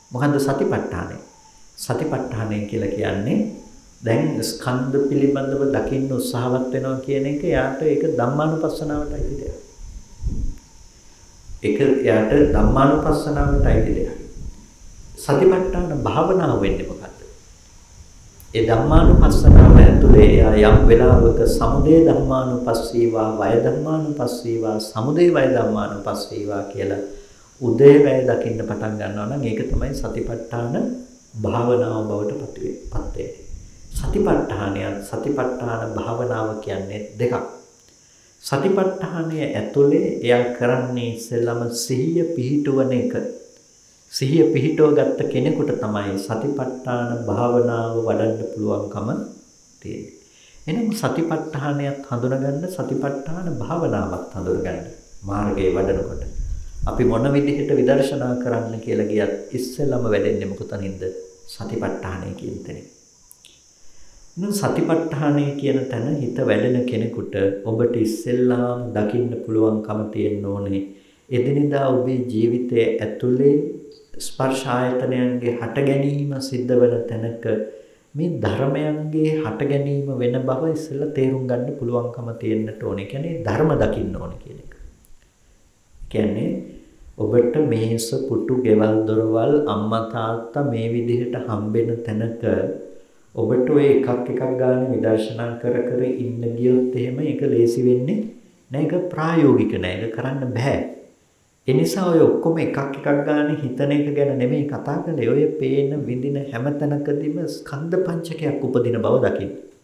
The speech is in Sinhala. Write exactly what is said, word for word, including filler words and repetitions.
මොකද්ද සතිපට්ඨානය? සතිපට්ඨානය කියලා කියන්නේ දැන් ස්කන්ධ පිළිබඳව දකින්න උත්සාහවත් වෙනවා කියන එක යාට ඒක ධම්මානුපස්සනාවටයි දෙයක්. ඒක යාට ධම්මානුපස්සනාවටයි දෙයක්. සතිපට්ඨාන භාවනාව වෙන්නේ මොකද්ද? ඒ ධම්මානුපස්සනාව ඇතුලේ යම් වෙලාවක සමුදය ධම්මානුපස්සීවා වය ධම්මානුපස්සීවා සමුදය වය ධම්මානුපස්සීවා කියලා උදේවැය දකින්න පටන් ගන්නවා නම් ඒක තමයි සතිපට්ඨාන භාවනාව බවට පත් වෙන්නේ. සතිපට්ඨානය සතිපට්ඨාන භාවනාව කියන්නේ දෙකක්. සතිපට්ඨානය ඇතුලේ එයා කරන්නේ ඉස්සෙල්ලාම සිහිය පිහිටුවන එක. සිහිය පිහිටව ගත්ත කෙනෙකුට තමයි සතිපට්ඨාන භාවනාව වඩන්න පුළුවන්කම තියෙන්නේ. එහෙනම් සතිපට්ඨානයත් හඳුනගන්න සතිපට්ඨාන භාවනාවත් හඳුනගන්න මාර්ගයේ වඩනකොට අපි මොන විදිහට විදර්ශනා කරන්න කියලා ගියත් ඉස්සෙල්ලාම වැඩෙන්නේ මොකතනින්ද? සතිපට්ඨානය කියන තැනින්. නු සතිපට්ඨානය කියන තැන හිත වැඩෙන කෙනෙකුට ඔබට ඉස්සෙල්ලාම දකින්න පුළුවන්කම තියෙන්න ඕනේ. එදිනෙදා ඔබේ ජීවිතයේ ඇතුලේ ස්පර්ශ ආයතනයන්ගේ හට ගැනීම සිද්ධ වෙන තැනක මේ ධර්මයන්ගේ හට ගැනීම වෙන බව ඉස්සෙල්ලා තේරුම් ගන්න පුළුවන්කම තියෙන්නට ඕනේ. කියන්නේ ධර්ම දකින්න ඕනේ කියන එක. කියන්නේ ඔබට මේස පුටු ගෙවල් දොරවල් අම්මා තාත්තා මේ විදිහට හම්බෙන තැනක ඔබට ඔය එකක් එකක් ගන්න විදර්ශනා කර කර ඉන්න ගියොත් එහෙම ඒක ලේසි වෙන්නේ නෑ. ඒක ප්‍රායෝගික නෑ. ඒක කරන්න බෑ. ඒ නිසා ඔය ඔක්කොම එකක් එකක් ගන්න හිතන එක ගැන නෙමෙයි කතා කරන්නේ. ඔය පේන විඳින හැම තැනකදීම ස්කන්ධ පංචකයක් උපදින බව දකින්න.